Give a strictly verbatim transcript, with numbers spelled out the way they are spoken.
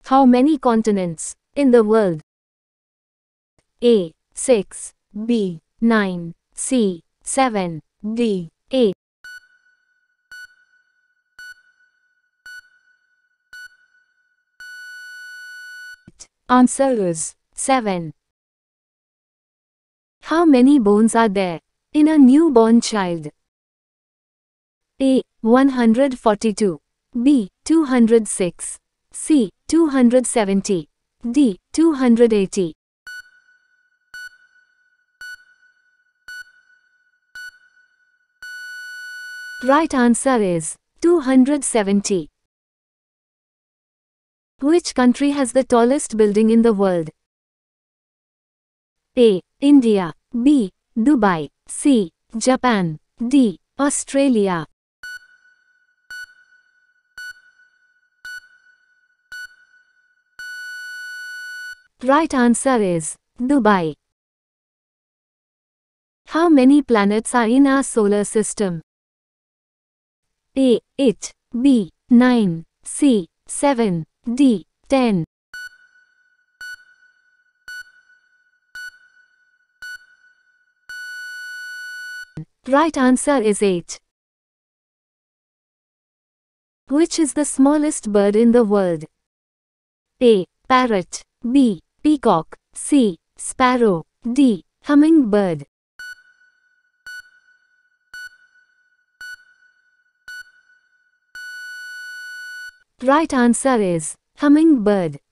How many continents in the world? A. six. B. nine. C. seven. D. eight. Answer is seven. How many bones are there in a newborn child? A. one hundred forty-two. B. two hundred six. C. two hundred seventy. D. two hundred eighty. Right answer is two hundred seventy. Which country has the tallest building in the world? A. India. B. Dubai. C. Japan. D. Australia. Right answer is Dubai. How many planets are in our solar system? A. eight. B. nine. C. seven. D. ten. Right answer is eight. Which is the smallest bird in the world? A. Parrot. B. Peacock. C. Sparrow. D. Hummingbird. Right answer is hummingbird.